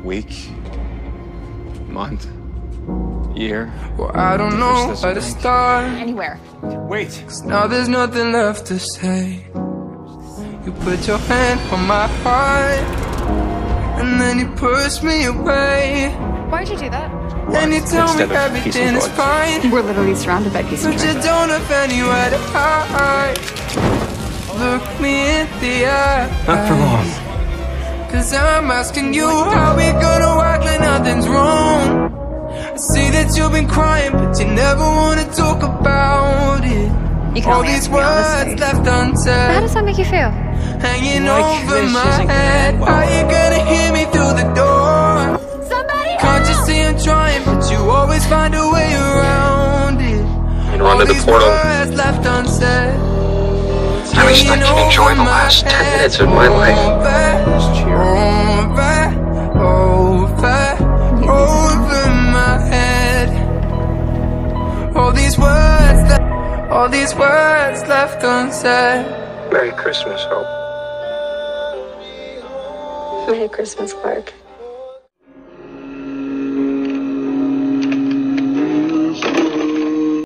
week, month, year. Well, I don't know where to start. Anywhere. Wait. 'Cause now there's nothing left to say. You put your hand on my heart, and then you push me away. Why'd you do that? And you tell me everything is fine, We're literally surrounded by pieces of but you drugs. don't have anywhere to hide. Look me in the eye. Not for long. 'Cause I'm asking you how we gonna act like nothing's wrong. I see that you've been crying, but you never wanna talk about it. You can All only these answer me honestly. words left How unsaid, does that make you feel? hanging Like over this my isn't gonna head. end well. How you gonna hear me through the door? Somebody Can't you see I'm trying, but you always find a way around it. And run All to the these portal. words left unsaid. At least I can enjoy the last 10 minutes of my life. Over my head. All these words left unsaid. Merry Christmas, Hope. Merry Christmas, Clark.